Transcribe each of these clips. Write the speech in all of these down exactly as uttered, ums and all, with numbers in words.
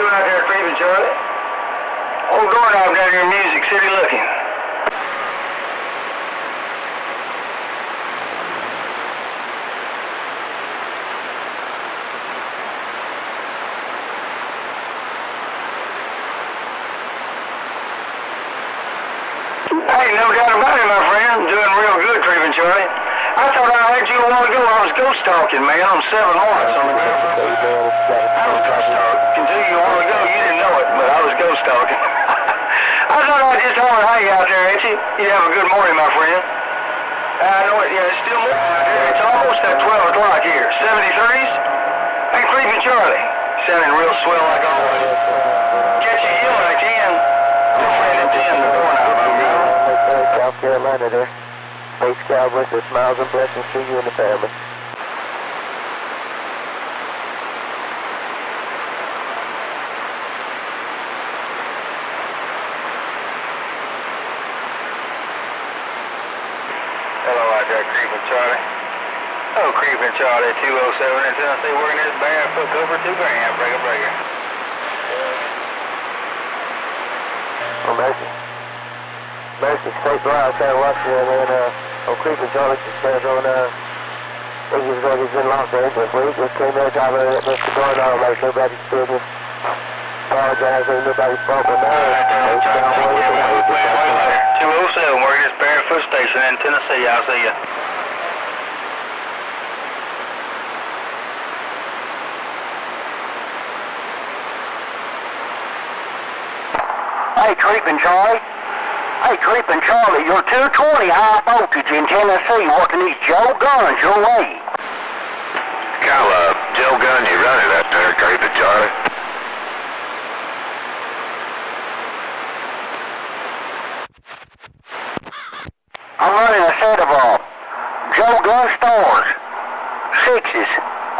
doing out there, Creeping Charlie? Old doorknob down here in Music City looking. Hey, no doubt about it, my friend. Doing real good, Creeping Charlie. I thought I heard you a while ago. I was ghost talking, man. I'm seven horns on the ground. I was ghost talking to you a while ago. You didn't know it, but I was ghost talking. I thought I'd just hold hang out there, ain't you? You have a good morning, my friend. I know it. Yeah, it's still morning out there. It's almost at twelve o'clock here. seventy-threes? Hey, Creeping Charlie. Sounding real swell like always. Catch you yelling at ten. Your friend at ten, the doorknob, I'm going. South Carolina there. Base Cowboys, with smiles and blessings to you and the family. Hello out there, Creeping Charlie. Oh, Creeping Charlie, two oh seven in Tennessee, working this barefoot over two grand, breaker, breaker. Oh, mercy. Mercy, State Line, kind of watching you, and then, uh, oh, Creeping Charlie just says on, uh, I think he's going to been lost there, but we just came there driving at Mister Dornall like nobody's business. Apologize, ain't nobody's fault, but now, two oh seven, working this barefoot station in Tennessee, I'll see you. Hey, Creeping Charlie. Hey, Creeping Charlie, you're two twenty high voltage in Tennessee working these Joe guns your way. Kind of uh, Joe gun you running up there, Creeping Charlie. I'm running a set of uh, Joe gun stars, sixes.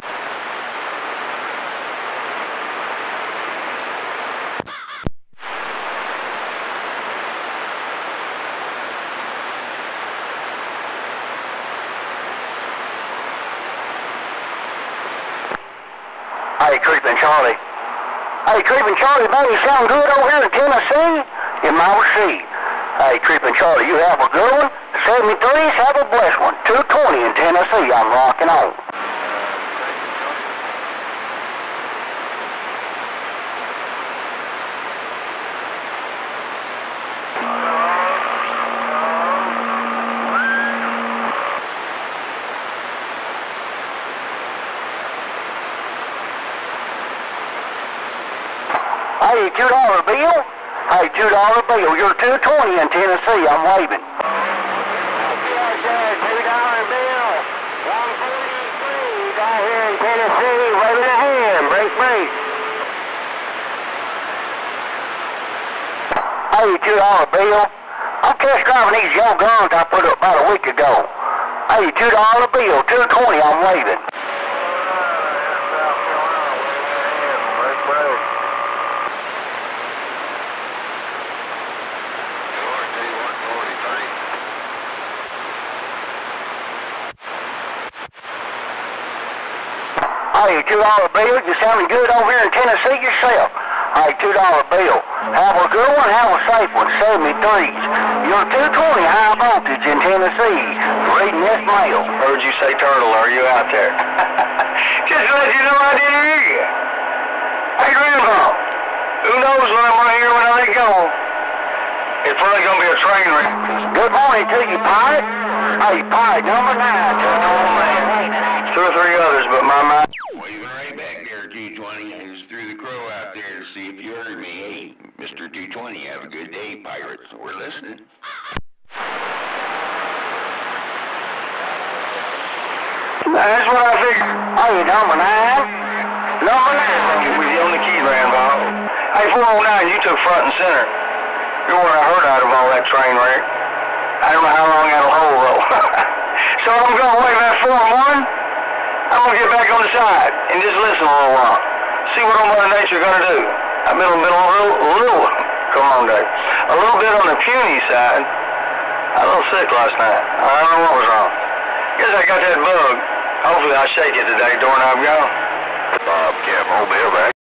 Hey, Creeping Charlie. Hey, Creeping Charlie, man, you sound good over here in Tennessee? In my receipt. Hey, Creeping Charlie, you have a good one. seventy-threes, have a blessed one. two twenty in Tennessee, I'm rocking on. Hey, two dollar bill? Hey, two dollar bill. You're two twenty in Tennessee. I'm waving. two dollar bill. one forty-three out here in Tennessee, waving a hand. Break, break. Hey, two dollar bill. I'm test driving these young guns I put up about a week ago. Hey, two dollar bill. two twenty. I'm waving. Hey, two dollar bill, you sounding good over here in Tennessee yourself. Hey, two dollar bill. Have a good one, have a safe one, seventy-threes. You're two twenty high voltage in Tennessee. Reading this mail. Heard you say turtle, are you out there? Just to let you know I didn't hear you. Hey, Grandpa, who knows what I'm going to hear when I let go? It's probably going to be a train wreck. Good morning to you, pilot. Hey, pilot number nine. Two or three others, but my mind. Waving right back there, two twenty. I just threw the crow out there to see if you heard me. Hey, Mister two twenty, have a good day, pirates. We're listening. That's what I figured. Hey, number nine. Number nine. You was on the key, Grandpa. Hey, four oh nine, you took front and center. You're what I heard out of all that train wreck. I don't know how long that'll hold, though. So I'm going to wave that four one. I'm going to get back on the side and just listen a little while. See what old Mother Nature going to do. I've been, been a little, a little, come on, Dave. A little bit on the puny side. I was a little sick last night. I don't know what was wrong. Guess I got that bug. Hopefully I'll shake it today, doorknob gone. Bob, Cap, hold Bill back.